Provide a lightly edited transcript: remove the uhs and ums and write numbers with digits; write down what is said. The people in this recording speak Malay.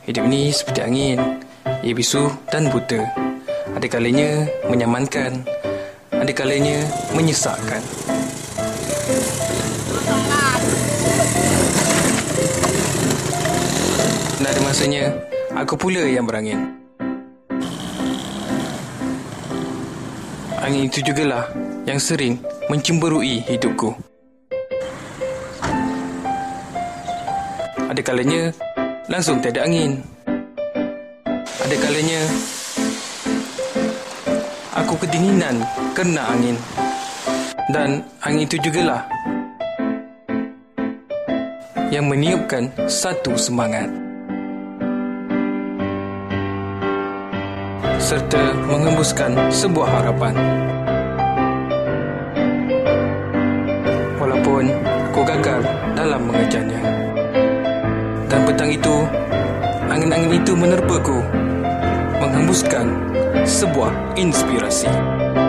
Hidup ni seperti angin, ia bisu dan buta. Ada kalanya menyamankan, ada kalanya menyesakkan. Dan ada masanya aku pula yang berangin. Angin itu jugalah yang sering mencemburui hidupku. Ada kalanya langsung tiada angin. Ada kalanya aku kedinginan kerana angin. Dan angin itu jugalah yang meniupkan satu semangat serta mengembuskan sebuah harapan. Walaupun aku gagal dalam mengejarnya. Dan petang itu, angin-angin itu menerpaku, menghembuskan sebuah inspirasi.